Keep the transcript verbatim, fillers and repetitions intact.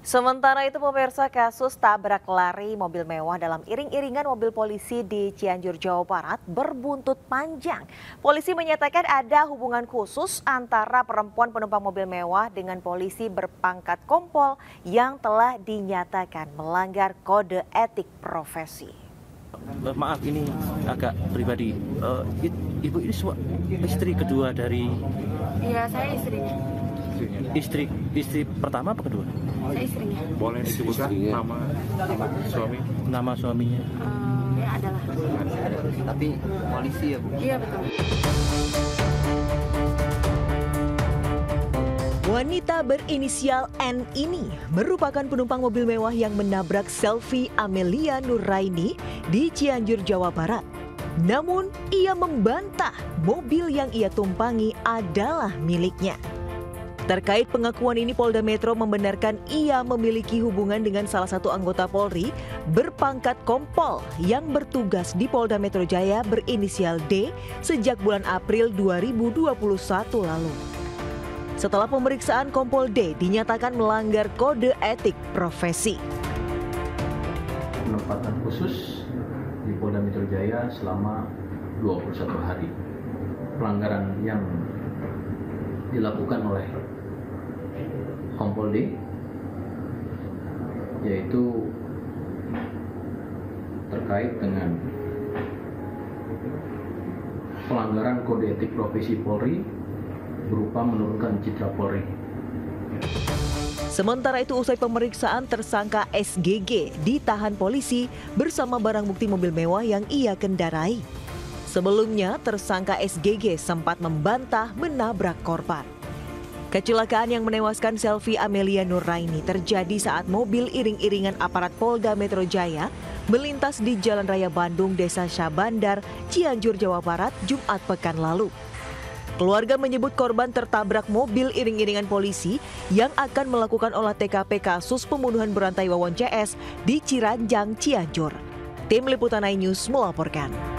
Sementara itu pemirsa, kasus tabrak lari mobil mewah dalam iring-iringan mobil polisi di Cianjur, Jawa Barat berbuntut panjang. Polisi menyatakan ada hubungan khusus antara perempuan penumpang mobil mewah dengan polisi berpangkat kompol yang telah dinyatakan melanggar kode etik profesi. Maaf, ini agak pribadi. Uh, ibu ini istri kedua dari... Iya, saya istrinya. Istri istri pertama apa kedua? Saya istrinya. Boleh disebutkan nama suami? Nama suaminya? Uh, ya adalah. Tapi polisi ya Bu? Iya betul. Wanita berinisial N ini merupakan penumpang mobil mewah yang menabrak Selvi Amelia Nuraini di Cianjur, Jawa Barat. Namun ia membantah mobil yang ia tumpangi adalah miliknya. Terkait pengakuan ini, Polda Metro membenarkan ia memiliki hubungan dengan salah satu anggota Polri berpangkat kompol yang bertugas di Polda Metro Jaya berinisial D sejak bulan April dua ribu dua puluh satu lalu. Setelah pemeriksaan, Kompol D dinyatakan melanggar kode etik profesi. Penempatan khusus di Polda Metro Jaya selama dua puluh satu hari. Pelanggaran yang dilakukan oleh Kompol D yaitu terkait dengan pelanggaran kode etik profesi Polri berupa menurunkan citra Polri. Sementara itu, usai pemeriksaan, tersangka S G G ditahan polisi bersama barang bukti mobil mewah yang ia kendarai. Sebelumnya, tersangka S G G sempat membantah menabrak korban. Kecelakaan yang menewaskan Selvi Amelia Nuraini terjadi saat mobil iring-iringan aparat Polda Metro Jaya melintas di Jalan Raya Bandung, Desa Syabandar, Cianjur, Jawa Barat, Jumat pekan lalu. Keluarga menyebut korban tertabrak mobil iring-iringan polisi yang akan melakukan olah T K P kasus pembunuhan berantai Wawon C S di Ciranjang, Cianjur. Tim Liputan iNews melaporkan.